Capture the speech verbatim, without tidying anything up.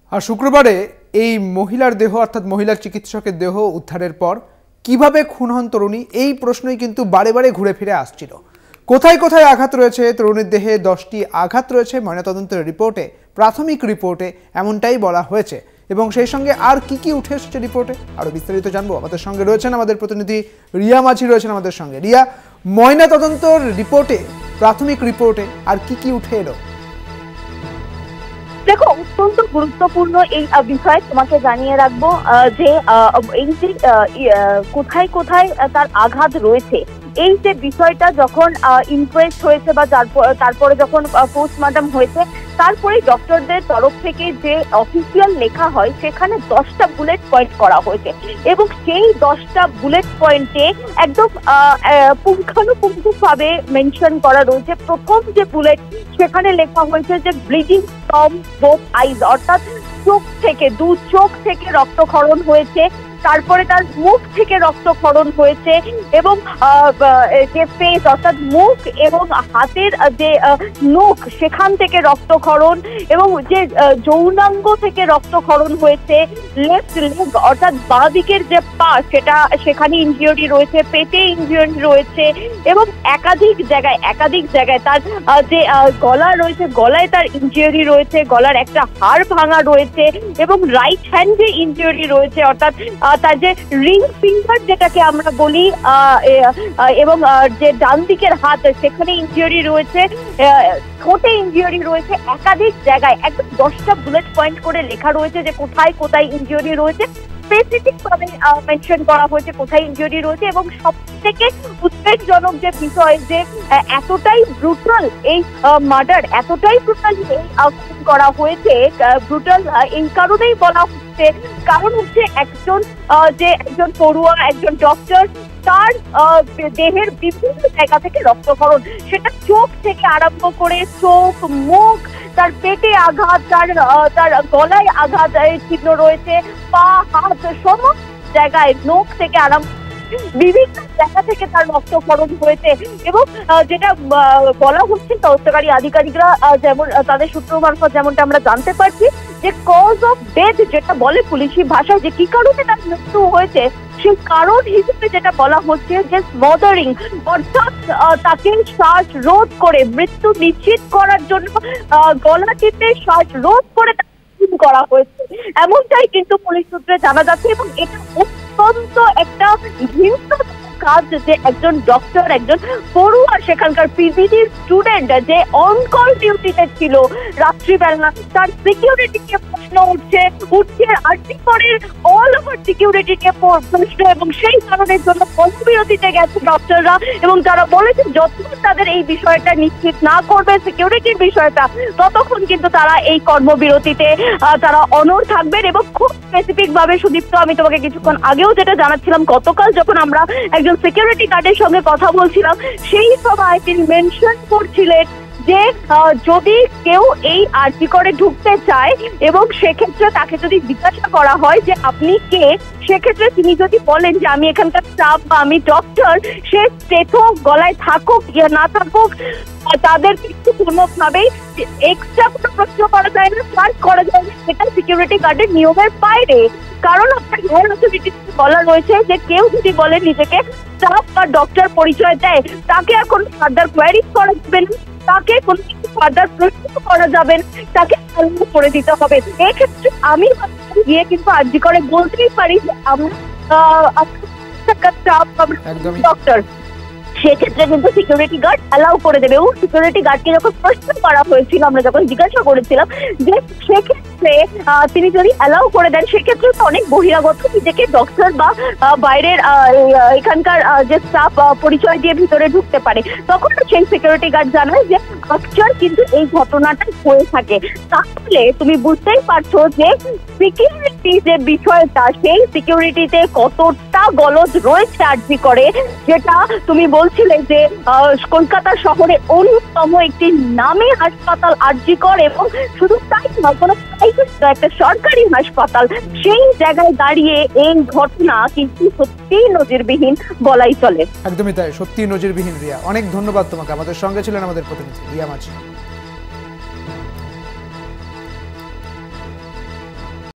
আর শুক্রবারে এই মহিলার দেহ অর্থাৎ মহিলা চিকিৎসকের দেহ উদ্ধারের পর কিভাবে খুন হন তরুণী এই প্রশ্নই কিন্তু বারে বারে ঘুরে ফিরে আসছিল। কোথায় কোথায় আঘাত রয়েছে তরুণীর দেহে দশটি আঘাত রয়েছে ময়নাতদন্তের রিপোর্টে, প্রাথমিক রিপোর্টে এমনটাই বলা হয়েছে। এবং সেই সঙ্গে আর কি কি উঠে এসেছে রিপোর্টে আরও বিস্তারিত জানবো। আমাদের সঙ্গে রয়েছেন আমাদের প্রতিনিধি রিয়া মাঝি রয়েছেন আমাদের সঙ্গে। রিয়া, ময়নাতদন্তের রিপোর্টে, প্রাথমিক রিপোর্টে আর কি কি উঠে এলো? দেখো, অত্যন্ত গুরুত্বপূর্ণ এই বিষয় তোমাকে জানিয়ে রাখবো যে এই যে কোথায় কোথায় তার আঘাত রয়েছে, এই যে বিষয়টা যখন ইনকোয়েস্ট হয়েছে বা তারপরে যখন পোস্টমর্টম হয়েছে, তারপরে ডক্টরদের তরফ থেকে যে অফিসিয়াল লেখা হয় সেখানে দশটা বুলেট পয়েন্ট করা হয়েছে এবং সেই দশটা বুলেট পয়েন্টে একদম পুঙ্খানুপুঙ্খ ভাবে মেনশন করা রয়েছে। প্রথম যে বুলেট, সেখানে লেখা হয়েছে যে ব্লিডিং ফ্রম বোথ আইজ, অর্থাৎ চোখ থেকে, দু চোখ থেকে রক্তক্ষরণ হয়েছে। তারপরে তার মুখ থেকে রক্তক্ষরণ হয়েছে এবং যে ফেস অর্থাৎ মুখ এবং হাতের যে নখ সেখান থেকে রক্তক্ষরণ এবং যে যৌনাঙ্গ থেকে রক্তক্ষরণ হয়েছে। লেফট লেগ অর্থাৎ বাঁ দিকের যে পা, সেটা সেখানে ইনজিউরি রয়েছে, পেটে ইনজিউরি রয়েছে এবং একাধিক জায়গায় একাধিক জায়গায় তার যে গলা রয়েছে, গলায় তার ইনজিউরি রয়েছে, গলার একটা হাড় ভাঙা রয়েছে এবং রাইট হ্যান্ডে ইনজিউরি রয়েছে, অর্থাৎ তার যে রিং ফিঙ্গার যেটাকে আমরা বলি এবং যে ডান দিকের হাত সেখানে ইনজিউরি রয়েছে, ঠোঁটে ইনজিউরি রয়েছে। একাধিক জায়গায় একদম দশটা বুলেট পয়েন্ট করে লেখা রয়েছে যে কোথায় কোথায় ইনজিউরি রয়েছে, স্পেসিফিক ভাবে মেনশন করা হয়েছে কোথায় ইনজিউরি রয়েছে। এবং সব থেকে উদ্বেগজনক যে বিষয়, যে এতটাই ব্রুটাল এই মার্ডার, এতটাই ব্রুটাল এই খুন করা হয়েছে। ব্রুটাল এই কারণেই বলা হচ্ছে কারণ হচ্ছে একজন যে একজন পড়ুয়া, একজন ডক্টর, তার দেহের বিভিন্ন জায়গা থেকে রক্তক্ষরণ, সেটা চোখ থেকে আরম্ভ করে চোখ, মুখ, তার পেটে আঘাত, তার তার গলায় আঘাত চিহ্ন রয়েছে, পা, হাত, সমস্ত জায়গায়, নখ থেকে আরম্ভ বিভিন্ন জায়গা থেকে তার রক্তক্ষরণ হয়েছে। এবং যেটা বলা হচ্ছে তদন্তকারী আধিকারিকরা, যেমন তাদের সূত্র মারফত যেমনটা আমরা জানতে পারছি, যে কজ অফ ডেথ যেটা বলে পুলিশি ভাষায়, যে কি কারণে তার মৃত্যু হয়েছে, সেই কারণ হিসেবে যেটা বলা হচ্ছে যে স্মদারিং, অর্থাৎ তাকে শ্বাস রোধ করে মৃত্যু নিশ্চিত করার জন্য গলা টিপে শ্বাস রোধ করে করা হয়েছে, এমনটাই কিন্তু পুলিশ সূত্রে জানা যাচ্ছে। এবং এটা অত্যন্ত একটা ঘৃণ্য কাজ যে একজন ডক্টর, একজন পড়ুয়া, সেখানকার পিজিডির স্টুডেন্ট যে অনকল ডিউটিতে ছিল রাত্রিবেলা, তার সিকিউরিটি নিয়ে প্রশ্ন উঠছে উঠছে আরটিআরের অল ওভার সিকিউরিটি নিয়ে প্রশ্ন, এবং সেই কারণের জন্য কর্মবিরতিতে গেছে ডক্টররা এবং তারা বলেছে যতক্ষণ তাদের এই বিষয়টা নিশ্চিত না করবে, সিকিউরিটির বিষয়টা, ততক্ষণ কিন্তু তারা এই কর্মবিরতিতে তারা অনড় থাকবেন। এবং খুব স্পেসিফিক ভাবে সুদীপ্ত, আমি তোমাকে কিছুক্ষণ আগেও যেটা জানাচ্ছিলাম, গতকাল যখন আমরা একজন সিকিউরিটি গার্ডের সঙ্গে কথা বলছিলাম, সেই সময় তিনি মেনশন করছিলেন যে যদি কেউ এই আরজি করে ঢুকতে চায় এবং সেক্ষেত্রে তাকে যদি জিজ্ঞাসা করা হয় যে আপনি কে, সেক্ষেত্রে তিনি যদি বলেন যে আমি এখানকার স্টাফ বা আমি ডক্টর, সে স্টেথো গলায় থাকুক ইয়া না থাকুক, তাদের কিন্তু কোনোভাবেই এক্সট্রা কোনো প্রশ্ন করা যায় না, সার্চ করা যায় না, সেটা সিকিউরিটি গার্ডের নিয়মের বাইরে। কারণ আপনার হেয়ার অথরিটিতে বলা রয়েছে যে কেউ যদি বলে নিজেকে স্টাফ বা ডক্টর পরিচয় দেয়, তাকে এখন ফার্দার কোয়ারি করা যাবে না, তাকে কোনো কিছু ফার্দার প্রশ্ন করা যাবে না, তাকে চালু করে দিতে হবে। এক্ষেত্রে আমি গিয়ে কিন্তু আরজি করে বলতেই পারি যে আমরা স্টাফ বা ডক্টর, সেক্ষেত্রে কিন্তু সিকিউরিটি গার্ড অ্যালাউ করে দেবে। এবং সিকিউরিটি গার্ডকে যখন প্রশ্ন করা হয়েছিল, আমরা যখন জিজ্ঞাসা করেছিলাম যে সেক্ষেত্রে তিনি যদি অ্যালাউ করে দেন, সেক্ষেত্রে তো অনেক বহিরাগত নিজেকে ডক্টর বা বাইরের এখানকার যে স্টাফ পরিচয় দিয়ে ভিতরে ঢুকতে পারে, তখন সেই সিকিউরিটি গার্ড জানায় যে আকচার কিন্তু এই ঘটনাটা হয়ে থাকে। তাহলে তুমি বুঝতেই পারছো যে সিকিউরিটি যে বিষয়টা, সেই সিকিউরিটিতে কতটা গলদ রয়েছে আরজি করে, যেটা তুমি বলছিলে যে কলকাতা শহরে অন্যতম একটি নামী হাসপাতাল আরজি কর, এবং শুধু তাই নয়, কোনো একটা সরকারি হাসপাতাল, সেই জায়গায় দাঁড়িয়ে এই ঘটনা কিন্তু সত্যি নজিরবিহীন বলাই চলে। একদমই তাই, সত্যি নজিরবিহীন। রিয়া, অনেক ধন্যবাদ তোমাকে। আমাদের সঙ্গে ছিলেন আমাদের প্রতিনিধি রিয়া মাঝি।